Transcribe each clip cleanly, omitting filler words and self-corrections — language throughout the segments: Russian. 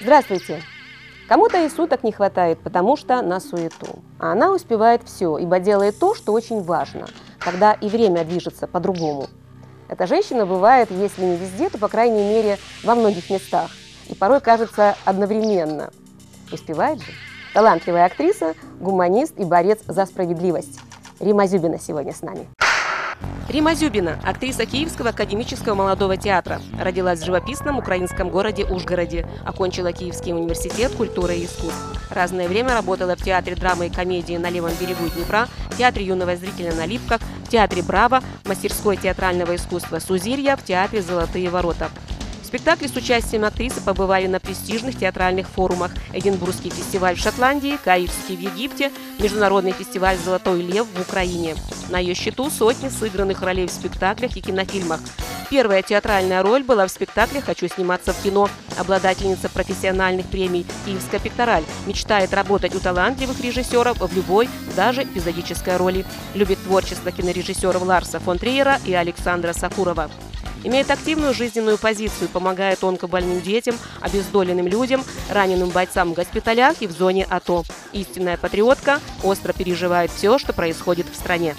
Здравствуйте! Кому-то и суток не хватает, потому что на суету. А она успевает все, ибо делает то, что очень важно, когда и время движется по-другому. Эта женщина бывает, если не везде, то, по крайней мере, во многих местах. И порой кажется одновременно. Успевает же? Талантливая актриса, гуманист и борец за справедливость. Римма Зюбина сегодня с нами. Римма Зюбина – актриса Киевского академического молодого театра. Родилась в живописном украинском городе Ужгороде. Окончила Киевский университет культуры и искусств. Разное время работала в театре драмы и комедии на левом берегу Днепра, в театре юного зрителя на Липках, в театре Браво, в мастерской театрального искусства Сузирья, в театре «Золотые ворота». Спектакли с участием актрисы побывали на престижных театральных форумах: Эдинбургский фестиваль в Шотландии, Каирский в Египте, Международный фестиваль «Золотой лев» в Украине. На ее счету сотни сыгранных ролей в спектаклях и кинофильмах. Первая театральная роль была в спектакле «Хочу сниматься в кино». Обладательница профессиональных премий «Киевская пектораль» мечтает работать у талантливых режиссеров в любой, даже эпизодической роли. Любит творчество кинорежиссеров Ларса фон Триера и Александра Сакурова. Имеет активную жизненную позицию, помогает онкобольным детям, обездоленным людям, раненым бойцам в госпиталях и в зоне АТО. Истинная патриотка, остро переживает все, что происходит в стране.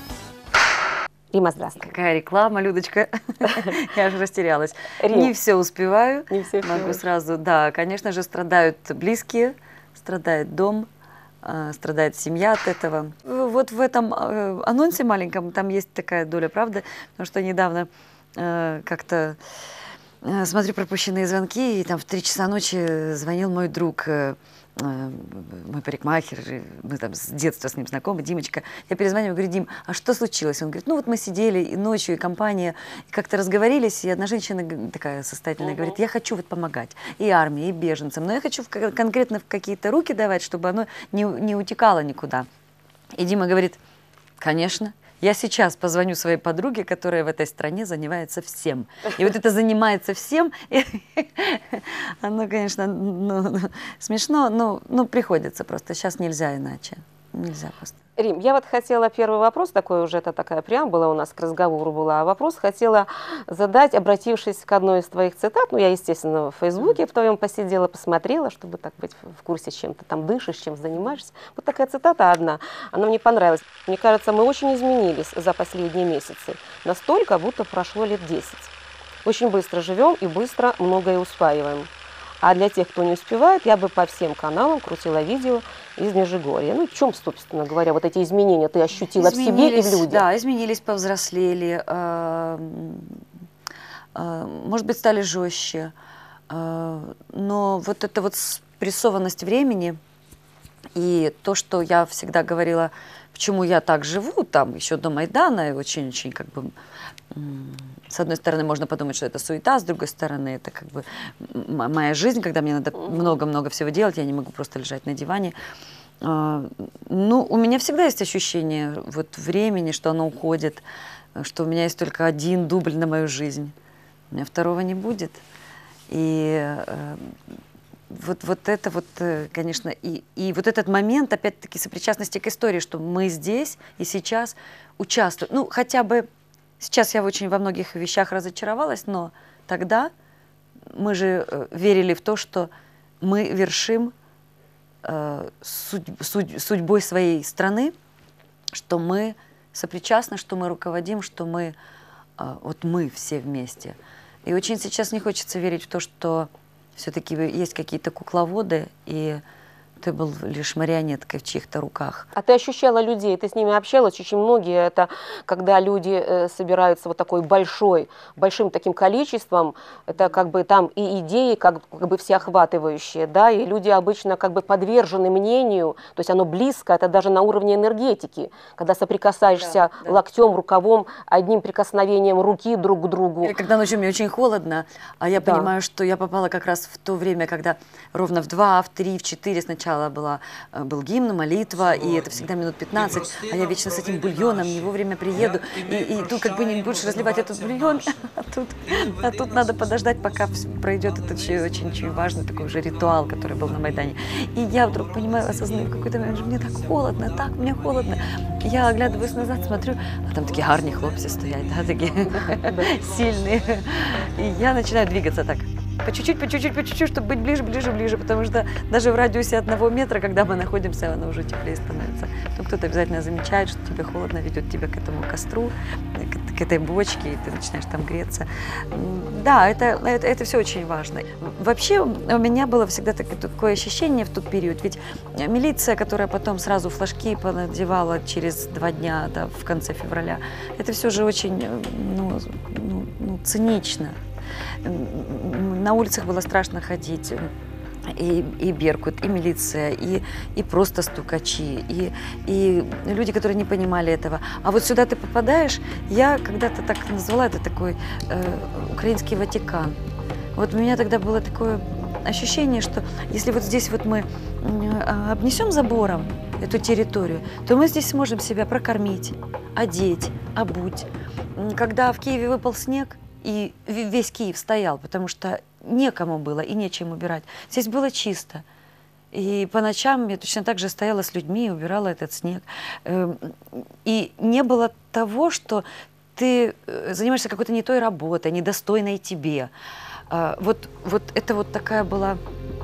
Римма, здравствуй. Какая реклама, Людочка. Я аж растерялась. Рим. Не все успеваю. Не все Могу успеваешь. сразу. Да, конечно же, страдают близкие, страдает дом, страдает семья от этого. Вот в этом анонсе маленьком там есть такая доля правды, потому что недавно как-то смотрю пропущенные звонки, и там в 3 часа ночи звонил мой друг, мой парикмахер, мы там с детства с ним знакомы, Димочка. Я перезвонила, говорю: Дим, а что случилось? Он говорит: ну вот мы сидели и ночью, и компания, и как-то разговорились, и одна женщина такая состоятельная говорит: я хочу вот помогать и армии, и беженцам, но я хочу конкретно в какие-то руки давать, чтобы оно не утекало никуда. И Дима говорит: конечно. Я сейчас позвоню своей подруге, которая в этой стране занимается всем. И вот это занимается всем, оно, конечно, смешно, но приходится просто. Сейчас нельзя иначе. Нельзя просто. Рим, я вот хотела первый вопрос, такой уже, это такая преамбула у нас к разговору была, а вопрос хотела задать, обратившись к одной из твоих цитат. Ну, я, естественно, в Фейсбуке в твоем посидела, посмотрела, чтобы так быть в курсе, чем ты там дышишь, чем занимаешься. Вот такая цитата одна, она мне понравилась. Мне кажется, мы очень изменились за последние месяцы, настолько, будто прошло лет 10. Очень быстро живем и быстро многое усваиваем. А для тех, кто не успевает, я бы по всем каналам крутила видео из Межигорья. Ну, в чем, собственно говоря, вот эти изменения ты ощутила в себе и в людях? Да, изменились, повзрослели, может быть, стали жестче. Но вот эта вот спрессованность времени и то, что я всегда говорила, почему я так живу, там еще до Майдана, и очень-очень как бы... С одной стороны, можно подумать, что это суета, с другой стороны, это как бы моя жизнь, когда мне надо много-много всего делать, я не могу просто лежать на диване. Ну, у меня всегда есть ощущение вот времени, что оно уходит, что у меня есть только один дубль на мою жизнь. У меня второго не будет. И вот это вот, конечно, и вот этот момент, опять-таки, сопричастности к истории, что мы здесь и сейчас участвуем. Ну, хотя бы сейчас я очень во многих вещах разочаровалась, но тогда мы же верили в то, что мы вершим судьбой своей страны, что мы сопричастны, что мы руководим, что мы, вот мы все вместе. И очень сейчас не хочется верить в то, что все-таки есть какие-то кукловоды, и ты был лишь марионеткой в чьих-то руках. А ты ощущала людей, ты с ними общалась? Очень многие это, когда люди собираются вот такой большим таким количеством, это как бы там и идеи как бы всеохватывающие, да, и люди обычно как бы подвержены мнению, то есть оно близко, это даже на уровне энергетики, когда соприкасаешься локтем, рукавом, одним прикосновением руки друг к другу. Или когда ночью мне очень холодно, а я понимаю, что я попала как раз в то время, когда ровно в 2, в 3, в 4 сначала был гимн, молитва, и это всегда минут 15, а я вечно с этим бульоном не вовремя приеду, и тут как бы не будешь разливать этот бульон, а тут надо подождать, пока пройдет этот очень-очень важный такой уже ритуал, который был на Майдане. И я вдруг понимаю, осознаю в какой-то момент, что мне так мне холодно. Я оглядываюсь назад, смотрю, а там такие гарні хлопці стоять, да, такие сильные. И я начинаю двигаться так. по чуть-чуть, чтобы быть ближе, потому что даже в радиусе 1 метра, когда мы находимся, оно уже теплее становится. Ну, кто-то обязательно замечает, что тебе холодно, ведет тебя к этому костру, к этой бочке, и ты начинаешь там греться. Да, это все очень важно. Вообще у меня было всегда такое ощущение в тот период, ведь милиция, которая потом сразу флажки понадевала через 2 дня, да, в конце февраля, это все же очень цинично. На улицах было страшно ходить. И Беркут, и милиция, и просто стукачи, и люди, которые не понимали этого. А вот сюда ты попадаешь, я когда-то так назвала это такой украинский Ватикан. Вот у меня тогда было такое ощущение, что если вот здесь вот мы обнесем забором эту территорию, то мы здесь сможем себя прокормить, одеть, обуть. Когда в Киеве выпал снег, и весь Киев стоял, потому что некому было и нечем убирать. Здесь было чисто. И по ночам я точно так же стояла с людьми и убирала этот снег. И не было того, что ты занимаешься какой-то не той работой, недостойной тебе. Вот это вот такая была,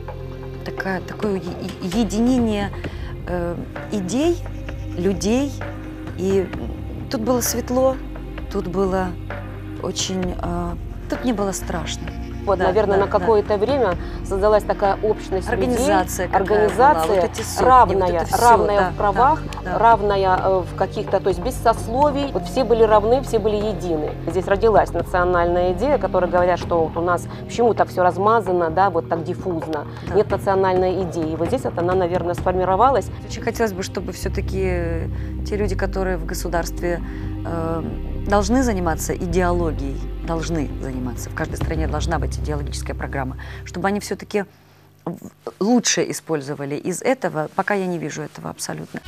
такое единение идей, людей. И тут было светло, тут было очень... Тут мне было страшно. Вот, да, наверное, на какое-то время создалась такая общность организация людей, организация вот сотни, равная, вот равная да, в правах, да. равная в каких-то, то есть без сословий. Вот все были равны, все были едины. Здесь родилась национальная идея, которая говорят, что вот у нас почему так все размазано, да, вот так диффузно. Да. Нет национальной идеи. И вот здесь вот она, наверное, сформировалась. Очень хотелось бы, чтобы все-таки те люди, которые в государстве должны заниматься идеологией, должны заниматься. В каждой стране должна быть идеологическая программа, чтобы они все-таки лучше использовали из этого, пока я не вижу этого абсолютно.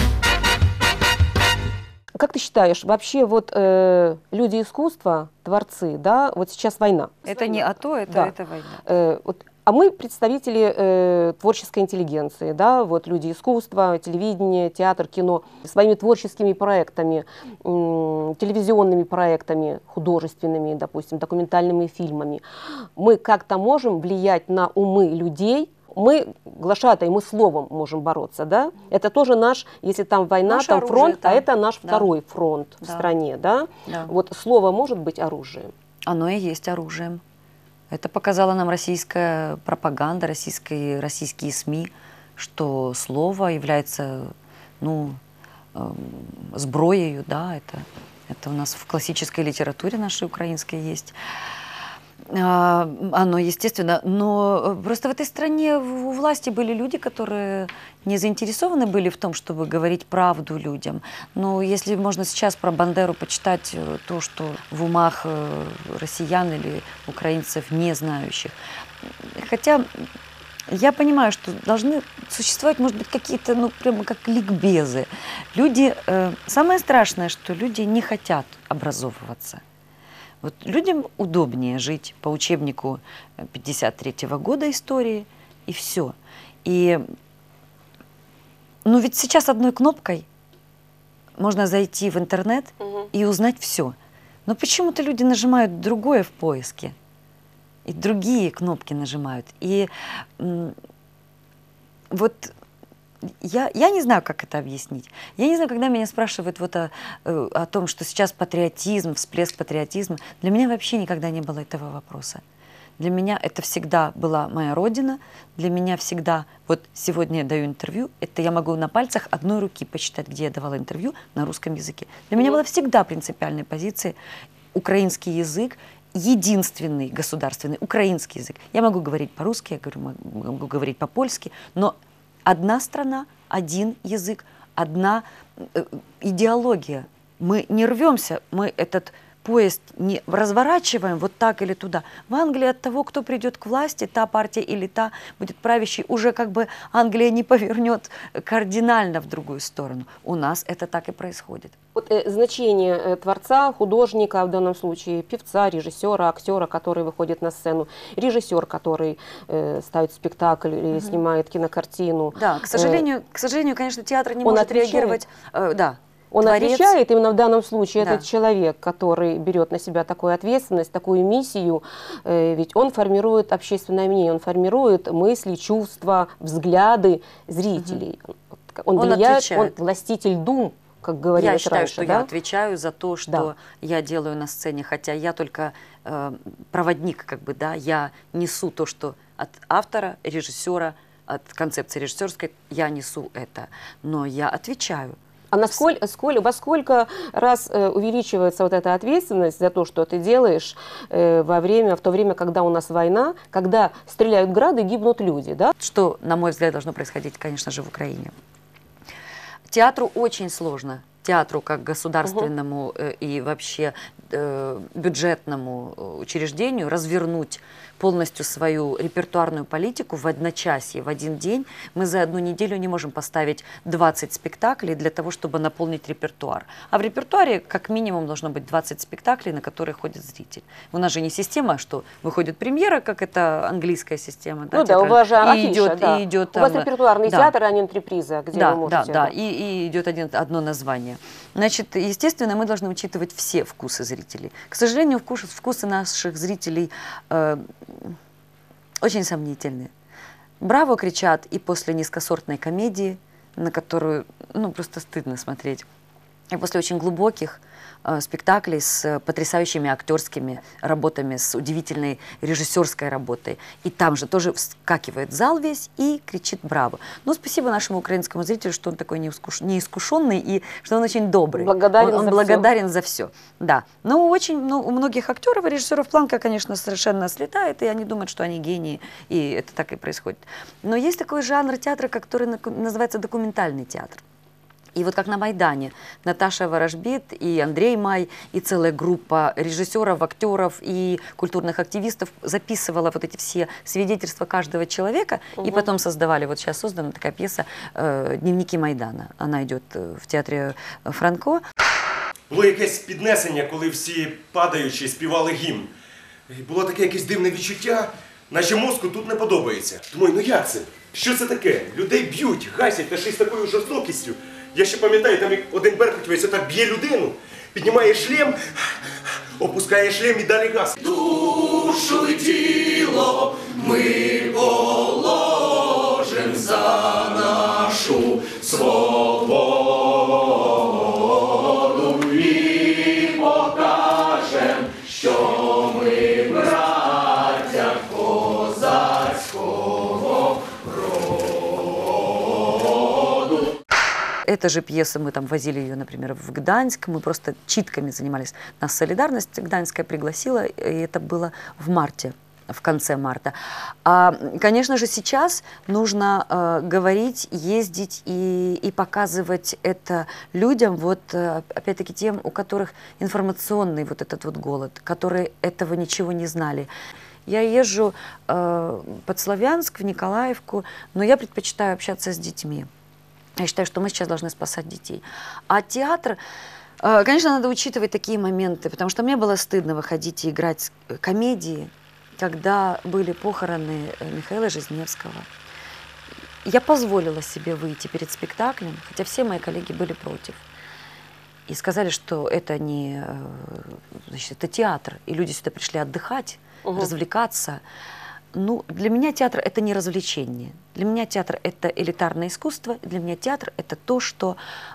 Как ты считаешь, вообще вот люди искусства, творцы, да, вот сейчас война. Это не АТО, это война. А мы представители творческой интеллигенции, да, вот люди искусства, телевидение, театр, кино, своими творческими проектами, телевизионными проектами, художественными, допустим, документальными фильмами. Мы как-то можем влиять на умы людей. Мы, глашатай, мы словом можем бороться, да? Это тоже наш, если там война, наш там оружие, фронт, да. А это наш второй фронт в стране, да? Вот слово может быть оружием? Оно и есть оружием. Это показала нам российская пропаганда, российские СМИ, что слово является, сброей, да, это у нас в классической литературе нашей украинской есть. Оно, естественно, но просто в этой стране у власти были люди, которые не заинтересованы были в том, чтобы говорить правду людям. Но если можно сейчас про Бандеру почитать то, что в умах россиян или украинцев не знающих. Хотя я понимаю, что должны существовать, может быть, какие-то, прямо как ликбезы. Люди, самое страшное, что люди не хотят образовываться. Вот людям удобнее жить по учебнику 1953 года истории, и все. Ведь сейчас одной кнопкой можно зайти в интернет и узнать все. Но почему-то люди нажимают другое в поиске, и другие кнопки нажимают. И вот я не знаю, как это объяснить. Я не знаю, когда меня спрашивают о том, что сейчас патриотизм, всплеск патриотизма. Для меня вообще никогда не было этого вопроса. Для меня это всегда была моя родина. Для меня всегда, вот сегодня я даю интервью, это я могу на пальцах одной руки посчитать, где я давала интервью на русском языке. Для меня была всегда принципиальной позицией украинский язык, единственный государственный украинский язык. Я могу говорить по-русски, я могу говорить по-польски, но одна страна, один язык, одна идеология. Мы не рвемся, мы этот поезд не разворачиваем вот так или туда. В Англии от того, кто придет к власти, та партия или та будет правящей, уже как бы Англия не повернет кардинально в другую сторону. У нас это так и происходит. Вот значение творца, художника, в данном случае певца, режиссера, актера, который выходит на сцену, режиссер, который ставит спектакль или снимает кинокартину. Да, к сожалению, конечно, театр не может реагировать. Да. Он творец. отвечает, именно в данном случае Да. этот человек, который берет на себя такую ответственность, такую миссию, ведь он формирует общественное мнение, он формирует мысли, чувства, взгляды зрителей. Он влияет, он отвечает. властитель дум, как говорилось Я считаю, раньше. что да? я отвечаю за то, что Да. я делаю на сцене, хотя я только проводник, как бы, да, я несу то, что от автора, режиссера, от концепции режиссерской я несу это, но я отвечаю. А во сколько раз увеличивается вот эта ответственность за то, что ты делаешь в то время, когда у нас война, когда стреляют грады, гибнут люди, да? Что, на мой взгляд, должно происходить, конечно же, в Украине. Театру очень сложно, театру как государственному и вообще бюджетному учреждению развернуть полностью свою репертуарную политику в одночасье, в один день. Мы за одну неделю не можем поставить 20 спектаклей для того, чтобы наполнить репертуар. А в репертуаре как минимум должно быть 20 спектаклей, на которые ходит зритель. У нас же не система, что выходит премьера, как это английская система. Да, Ну да, у вас же афиша, и идет, у вас репертуарный да. театр, а не антреприза, где Да, вы можете... да, и идет одно название. Значит, естественно, мы должны учитывать все вкусы зрителей. К сожалению, вкусы наших зрителей очень сомнительные. Браво кричат и после низкосортной комедии, на которую, ну, просто стыдно смотреть, и после очень глубоких спектаклей с потрясающими актерскими работами, с удивительной режиссерской работой. И там же тоже вскакивает зал весь и кричит «Браво!». Но спасибо нашему украинскому зрителю, что он такой неискушенный и что он очень добрый. Он благодарен за все. Да. Но у многих актеров и режиссеров планка, конечно, совершенно слетает, и они думают, что они гении, и это так и происходит. Но есть такой жанр театра, который называется документальный театр. И вот как на Майдане Наташа Ворожбит и Андрей Май, и целая группа режиссеров, актеров и культурных активистов записывала вот эти все свидетельства каждого человека, и потом создавали, вот сейчас создана такая пьеса «Дневники Майдана». Она идет в театре Франко. Було якесь піднесення, коли всі падаючи співали гімн. І було таке якесь дивне відчуття, наче мозку тут не подобається. Думаю, ну як це? Що це таке? Людей б'ють, гасять та ще й з такою жорстокістю. Я ще пам'ятаю, там як один беркутівець отак б'є людину, піднімає шлем, опускає шлем і далі газ. Душу й тіло ми положим за нашу свободу і покажем, що ми браття козацького роду. Эта же пьеса, мы там возили ее, например, в Гданьск, мы просто читками занимались. Нас «Солидарность» Гданьская пригласила, и это было в марте, в конце марта. Конечно же, сейчас нужно говорить, ездить и показывать это людям, вот опять-таки тем, у которых информационный вот этот вот голод, которые этого ничего не знали. Я езжу под Славянск, в Николаевку, но я предпочитаю общаться с детьми. Я считаю, что мы сейчас должны спасать детей. А театр, конечно, надо учитывать такие моменты, потому что мне было стыдно выходить и играть комедии, когда были похороны Михаила Жизневского. Я позволила себе выйти перед спектаклем, хотя все мои коллеги были против. И сказали, что это не, значит, это театр, и люди сюда пришли отдыхать, развлекаться. Ну, для меня театр – это не развлечение. Для меня театр – это элитарное искусство. Для меня театр – это то, что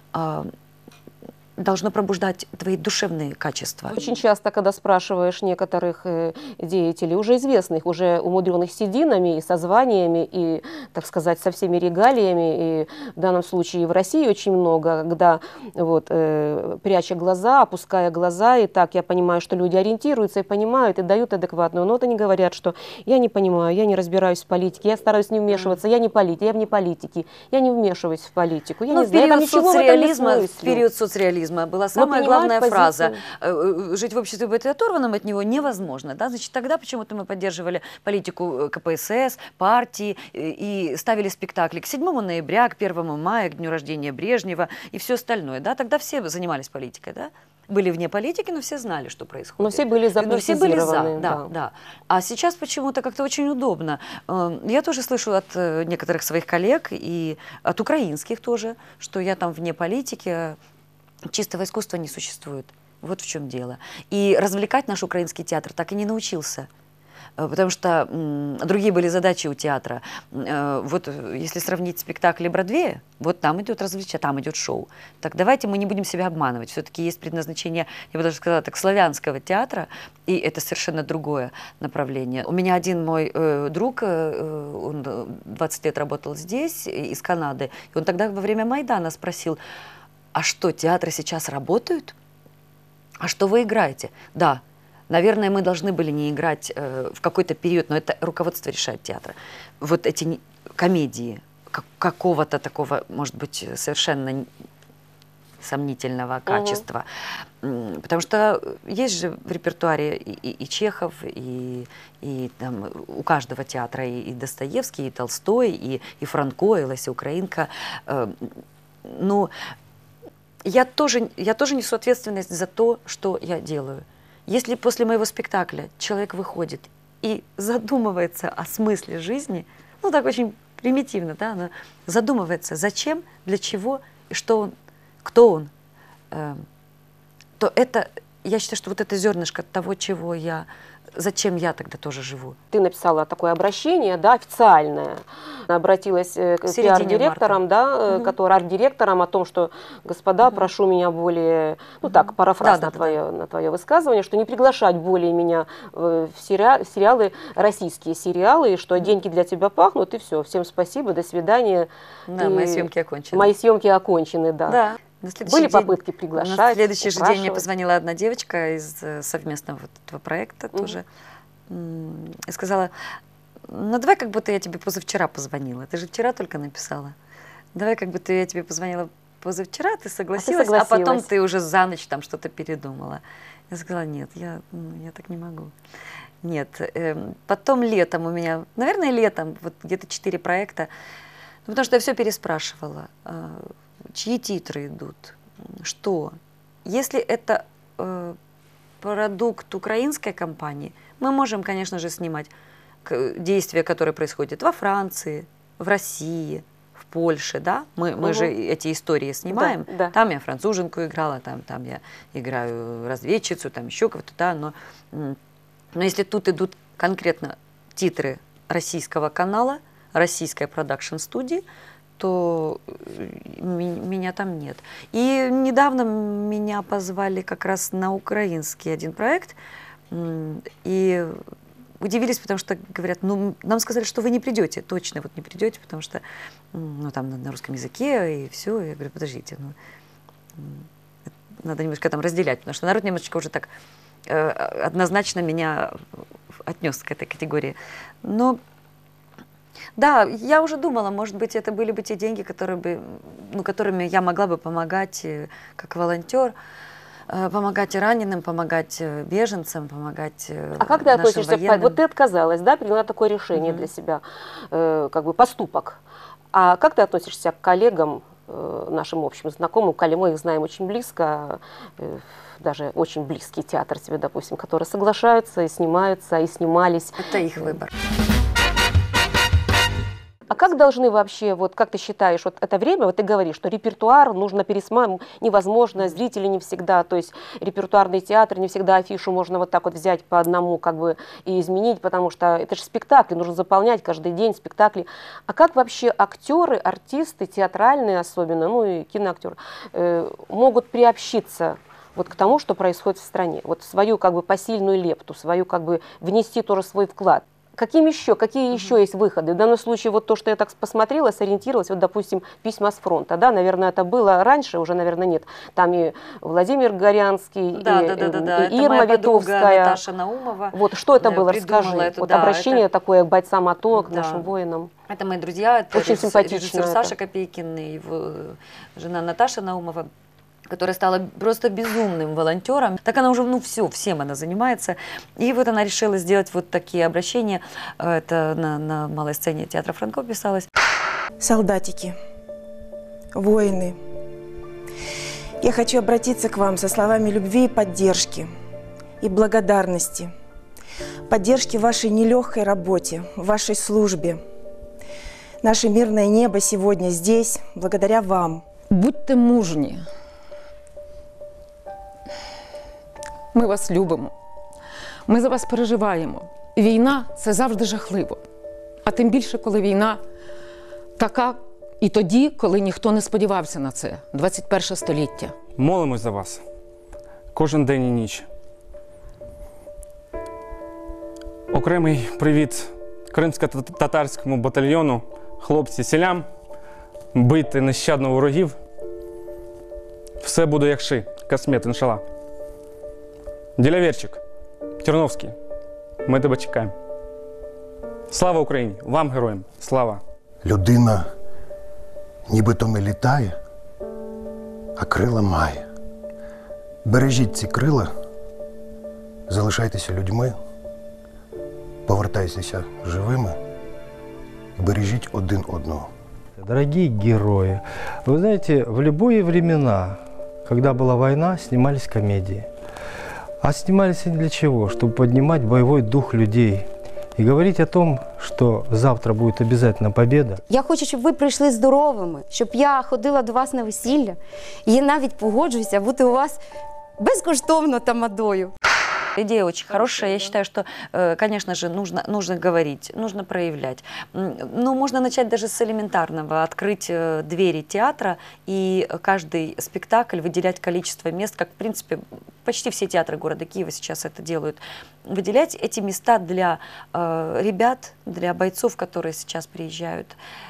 должно пробуждать твои душевные качества. Очень часто, когда спрашиваешь некоторых деятелей, уже известных, уже умудренных сединами и со званиями, и, так сказать, со всеми регалиями, и в данном случае и в России очень много, когда вот, пряча глаза, опуская глаза, и так я понимаю, что люди ориентируются и понимают, и дают адекватную ноту, они говорят, что я не понимаю, я не разбираюсь в политике, я стараюсь не вмешиваться, я не политик, я вне политики, я не вмешиваюсь в политику, я не знаю, я там ничего в этом не смыслю. В период соцреализма была самая главная фраза: жить в обществе, быть оторванным от него невозможно. Да? Значит, тогда почему-то мы поддерживали политику КПСС, партии и ставили спектакли к 7 ноября, к 1 мая, к дню рождения Брежнева и все остальное. Да? Тогда все занимались политикой. Да? Были вне политики, но все знали, что происходит. Но все были заполитизированы. Да. А сейчас почему-то как-то очень удобно. Я тоже слышу от некоторых своих коллег и от украинских тоже, что я там вне политики. чистого искусства не существует. Вот в чем дело. И развлекать наш украинский театр так и не научился. Потому что другие были задачи у театра. Вот если сравнить спектакли Бродвея, вот там идет развлечение, там идет шоу. Так давайте мы не будем себя обманывать. Все-таки есть предназначение, я бы даже сказала так, славянского театра, и это совершенно другое направление. У меня один мой друг, он 20 лет работал здесь, из Канады, и он тогда во время Майдана спросил, а что, театры сейчас работают? А что вы играете? Да. Наверное, мы должны были не играть в какой-то период, но это руководство решает театра. Вот эти комедии какого-то такого, может быть, совершенно сомнительного качества. Потому что есть же в репертуаре и Чехов, и там, у каждого театра и Достоевский, и Толстой, и Франко, и Леся Украинка. Ну, я тоже несу ответственность за то, что я делаю. Если после моего спектакля человек выходит и задумывается о смысле жизни, ну так очень примитивно, да, но задумывается, зачем, для чего, и что он, кто он, то это, я считаю, что вот это зернышко того, чего я, зачем я тогда тоже живу. Ты написала такое обращение, да, официальное, обратилась к пиар-директорам, да, арт-директорам о том, что, господа, прошу меня более, ну так, парафраз на твое высказывание, что не приглашать более меня в сериалы, российские сериалы, и что деньги для тебя пахнут, и все, всем спасибо, до свидания. Да, мои съемки окончены. Мои съемки окончены, да. Да. Были попытки приглашать, на следующий же день мне позвонила одна девочка из совместного вот этого проекта тоже и сказала, ну давай как будто я тебе позавчера позвонила, ты же вчера только написала, давай как будто я тебе позвонила позавчера, ты согласилась, а потом ты уже за ночь там что-то передумала. Я сказала, нет, я так не могу. Нет, потом летом у меня, наверное, летом, вот где-то 4 проекта, ну, потому что я все переспрашивала, чьи титры идут, что. Если это продукт украинской компании, мы можем, конечно же, снимать действия, которые происходят во Франции, в России, в Польше, да? Мы же эти истории снимаем. Да. Там я француженку играла, там я играю разведчицу, там еще кого-то, да, но если тут идут конкретно титры российского канала, российской продакшн-студии, то меня там нет. И недавно меня позвали как раз на украинский один проект, и удивились, потому что говорят, ну, нам сказали, что вы не придете, точно вот не придете, потому что, ну, там на русском языке и все. Я говорю, подождите, надо немножко там разделять, потому что народ немножечко уже так однозначно меня отнес к этой категории. Но да, я уже думала, может быть, это были бы те деньги, которыми я могла бы помогать как волонтер, помогать раненым, помогать беженцам, помогать А как ты относишься к... Вот ты отказалась, да, приняла такое решение для себя, как бы поступок. А как ты относишься к коллегам, нашим общим знакомым, мы их знаем очень близко, даже очень близкий театр тебе, допустим, которые соглашаются и снимаются, и снимались. Это их выбор. А как должны вообще, вот как ты считаешь, вот это время, вот ты говоришь, что репертуар нужно пересматривать, невозможно, зрители не всегда, то есть репертуарный театр, не всегда афишу можно вот так вот взять по одному как бы и изменить, потому что это же спектакли, нужно заполнять каждый день спектакли. А как вообще актеры, артисты, театральные особенно, ну и киноактеры, могут приобщиться вот к тому, что происходит в стране, вот свою как бы посильную лепту, свою как бы внести тоже свой вклад? Какие еще есть выходы? В данном случае вот то, что я так посмотрела, сориентировалась, вот, допустим, письма с фронта, да, наверное, это было раньше, уже, наверное, нет. Там и Владимир Горянский, и Ирма Витовская. Наташа Наумова. Вот, что это было, расскажи. Вот обращение такое к бойцам АТО, к нашим воинам. Это мои друзья, это очень симпатично. Саша Копейкин и его жена Наташа Наумова, которая стала просто безумным волонтером. Так она уже, ну все, всем она занимается. И вот она решила сделать вот такие обращения. Это на малой сцене театра Франко писалось. Солдатики, воины, я хочу обратиться к вам со словами любви и поддержки, и благодарности. Поддержки в вашей нелегкой работе, в вашей службе. Наше мирное небо сегодня здесь благодаря вам. Будьте мужні. Ми вас любимо. Ми за вас переживаємо. Війна – це завжди жахливо. А тим більше, коли війна така і тоді, коли ніхто не сподівався на це. 21 століття. Молимось за вас. Кожен день і ніч. Окремий привіт кримсько-татарському батальйону. Хлопці, селям, бити нещадно ворогів. Все буде як ши. Касмет, іншалла. Ділявєрчик, Терновський, ми тебе чекаємо. Слава Україні! Вам, героям! Слава! Людина нібито не літає, а крила має. Бережіть ці крила, залишайтеся людьми, повертайтеся живими і бережіть один одного. Дорогие герои, вы знаете, в любые времена, когда была война, снимались комедии. А снимались они для чего? Чтобы поднимать боевой дух людей и говорить о том, что завтра будет обязательно победа. Я хочу, щоб ви прийшли здоровими, щоб я ходила до вас на весілля. І я навіть погоджуюся бути у вас безкоштовно тамадою. Идея очень хорошая. Я считаю, что, конечно же, нужно говорить, нужно проявлять. Но можно начать даже с элементарного. Открыть двери театра и каждый спектакль выделять количество мест, как, в принципе, почти все театры города Киева сейчас это делают. Выделять эти места для ребят, для бойцов, которые сейчас приезжают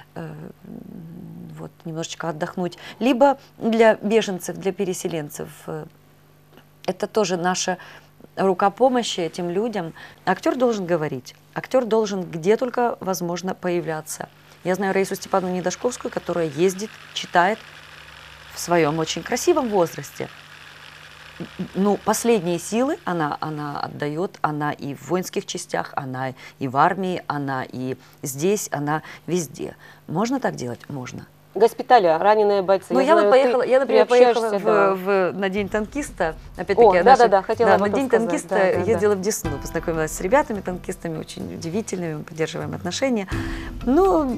вот, немножечко отдохнуть. Либо для беженцев, для переселенцев. Это тоже наша рука помощи этим людям. Актер должен говорить, актер должен где только возможно появляться. Я знаю Раису Степановну Недашковскую, которая ездит, читает в своем очень красивом возрасте. Ну, последние силы она отдает, она и в воинских частях, она и в армии, она и здесь, она везде. Можно так делать? Можно. Госпиталя, раненые бойцы. Ну, я например, поехала на День танкиста. Опять-таки, на День танкиста ездила в Десну, познакомилась с ребятами-танкистами, очень удивительными, мы поддерживаем отношения. Ну,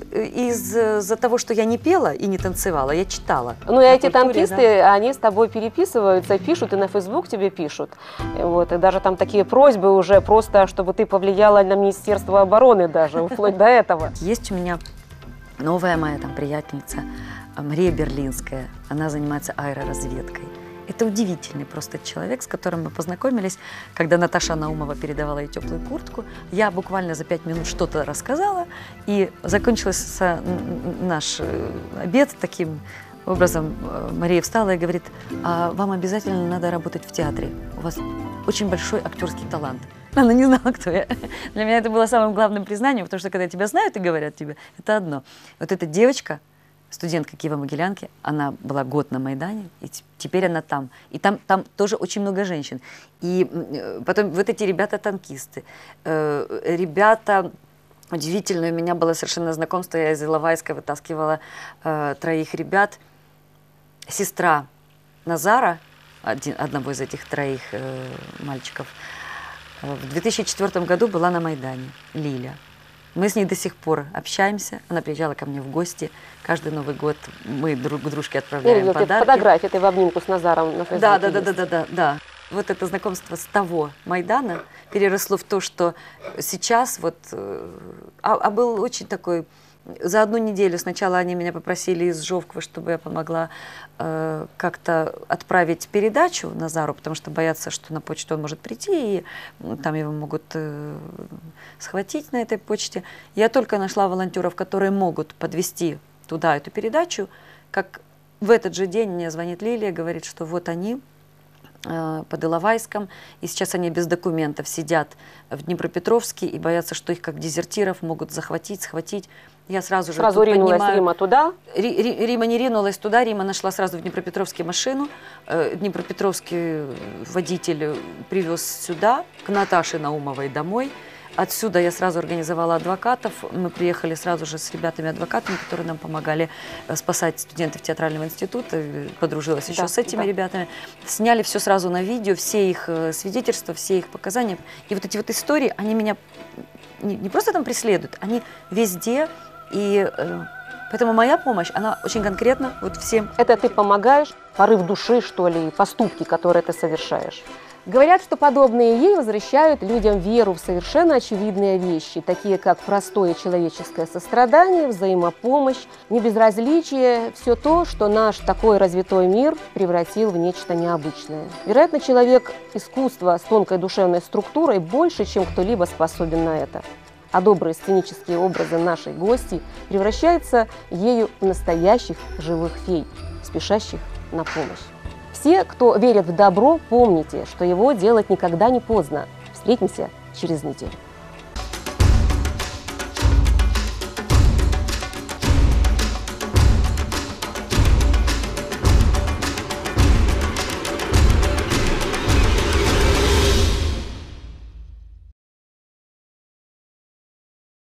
из-за того, что я не пела и не танцевала, я читала. Ну, и эти танкисты, они с тобой переписываются, пишут, и на Facebook тебе пишут. Вот, и даже там такие просьбы уже просто, чтобы ты повлияла на Министерство обороны даже, вплоть до этого. Есть у меня новая моя там приятельница Мария Берлинская, она занимается аэроразведкой. Это удивительный просто человек, с которым мы познакомились, когда Наташа Наумова передавала ей теплую куртку. Я буквально за 5 минут что-то рассказала, и закончился наш обед таким образом. Мария встала и говорит: а вам обязательно надо работать в театре, у вас очень большой актерский талант. Она не знала, кто я. Для меня это было самым главным признанием, потому что когда тебя знают и говорят тебе, это одно. Вот эта девочка, студентка Киево-Могилянки, она была год на Майдане, и теперь она там. И там тоже очень много женщин. И потом вот эти ребята-танкисты, ребята... Удивительно, у меня было совершенно знакомство, я из Иловайска вытаскивала 3 ребят. Сестра Назара, одного из этих 3 мальчиков, в 2004 году была на Майдане, Лиля. Мы с ней до сих пор общаемся. Она приезжала ко мне в гости. Каждый Новый год мы друг дружке отправляем подарки. Фотографии ты в обнимку с Назаром на Фейсбуке. Да. Вот это знакомство с того Майдана переросло в то, что сейчас вот... А был очень такой... За 1 неделю сначала они меня попросили из Жовквы, чтобы я помогла как-то отправить передачу Назару, потому что боятся, что на почту он может прийти, и там его могут схватить на этой почте. Я только нашла волонтеров, которые могут подвести туда эту передачу, как в этот же день мне звонит Лилия, говорит, что вот они под Иловайском, и сейчас они без документов сидят в Днепропетровске и боятся, что их как дезертиров могут захватить, схватить. Я сразу ринулась Рима туда? Рима не ринулась туда, Рима нашла сразу в Днепропетровске машину. Днепропетровский водитель привез сюда, к Наташе Наумовой домой. Отсюда я сразу организовала адвокатов. Мы приехали сразу же с ребятами-адвокатами, которые нам помогали спасать студентов театрального института. Подружилась еще с этими ребятами. Сняли все сразу на видео, все их свидетельства, все их показания. И вот эти вот истории, они меня не просто там преследуют, они везде. И поэтому моя помощь, она очень конкретна вот всем. Это ты помогаешь, порыв души, что ли, поступки, которые ты совершаешь? Говорят, что подобные ей возвращают людям веру в совершенно очевидные вещи, такие как простое человеческое сострадание, взаимопомощь, небезразличие, все то, что наш такой развитой мир превратил в нечто необычное. Вероятно, человек искусства с тонкой душевной структурой больше, чем кто-либо способен на это. А добрые сценические образы нашей гости превращаются ею в настоящих живых фей, спешащих на помощь. Все, кто верит в добро, помните, что его делать никогда не поздно. Встретимся через неделю.